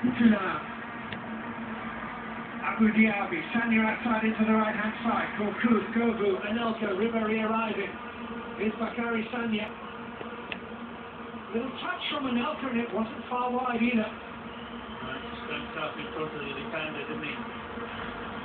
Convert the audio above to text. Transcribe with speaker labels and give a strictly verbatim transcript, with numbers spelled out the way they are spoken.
Speaker 1: Now, Abu Dhabi, Sanya outside into the right hand side. Korkut, Gogu, Anelka, Ribéry arriving. Here's Bakary Sanya. Little touch from Anelka and it wasn't far wide either.
Speaker 2: Right, just went up in front of the defender, didn't he?